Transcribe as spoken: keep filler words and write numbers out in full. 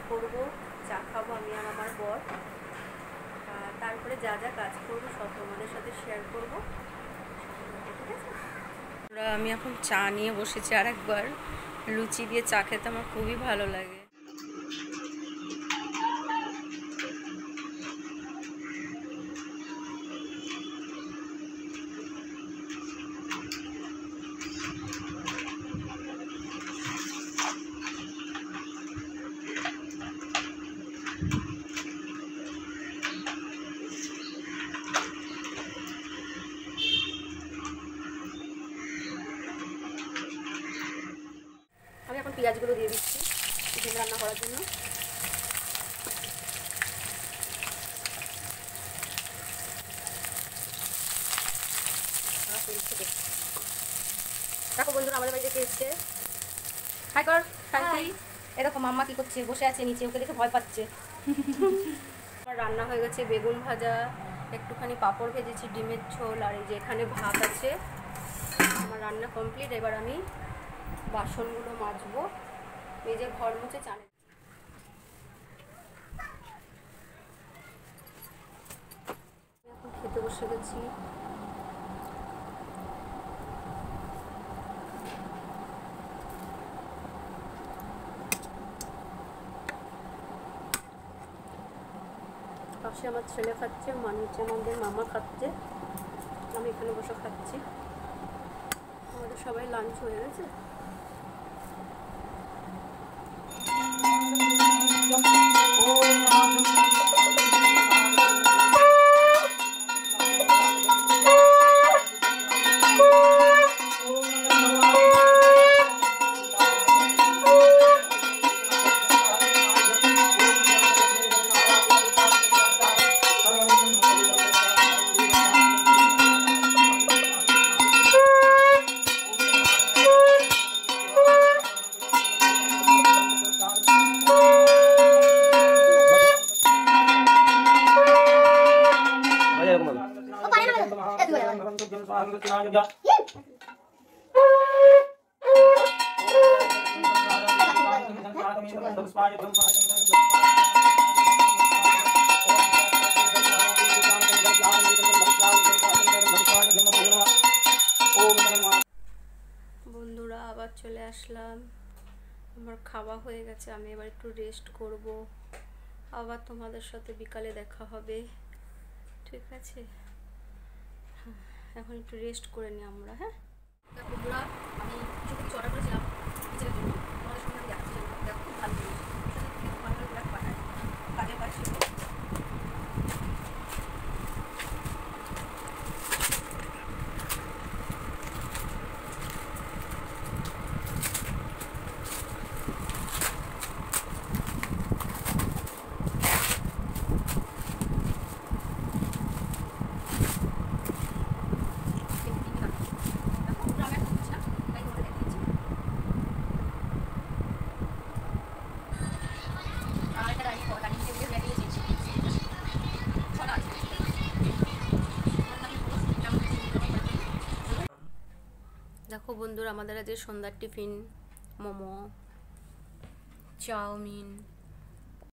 করবো, চা খাবো আমি আর আমার বর, তারপরে যা যা কাজ করবো সব তোমাদের সাথে শেয়ার করবো, ঠিক আছে? আমি এখন চা নিয়ে বসেছি, আর একবার লুচি দিয়ে চা খেতে আমার খুবই ভালো লাগে। আমি এখন পেঁয়াজগুলো দিয়ে দিচ্ছি চিকেন রান্না করার জন্য। দেখো বন্ধুরা আমাদের বাড়িতে কে এসছে, হাই কর, হাই। এরকম মাম্মা কি করছে, বসে আছে নিচে, ওকে দেখে ভয় পাচ্ছে। আমার রান্না হয়ে গেছে, বেগুন ভাজা, একটুখানি পাঁপড় ভেজেছি, ডিমের ঝোল, আর এই যে এখানে ভাত আছে। আমার রান্না কমপ্লিট। এবার আমি বাসনগুলো মাজবো, এই যে ঘর মুছে চানে। এখন খেতে বসে গেছি। পাশে আমার ছেলে খাচ্ছে, মানুষ আমাদের মামা খাচ্ছে, আমি এখানে বসে খাচ্ছি। আমাদের সবাই লাঞ্চ হয়ে গেছে। বন্ধুরা আবার চলে আসলাম, আমার খাওয়া হয়ে গেছে, আমি এবার একটু রেস্ট করব, আবার তোমাদের সাথে বিকালে দেখা হবে, ঠিক আছে? হ্যাঁ, এখন একটু রেস্ট করে নিই আমরা। হ্যাঁ বন্ধুরা, আমি কিছু কিছু অর্ডার করেছিলাম কিচেনের জন্য, তোমাদের সঙ্গে আমি দেখাচ্ছি, দেখো খুব ভালো জিনিস, ভালো করে পাঠায় কাজের কাজ ছিল। দেখো বন্ধুরা আমাদের আজ সন্ধ্যার টিফিন মোমো, চাউমিন,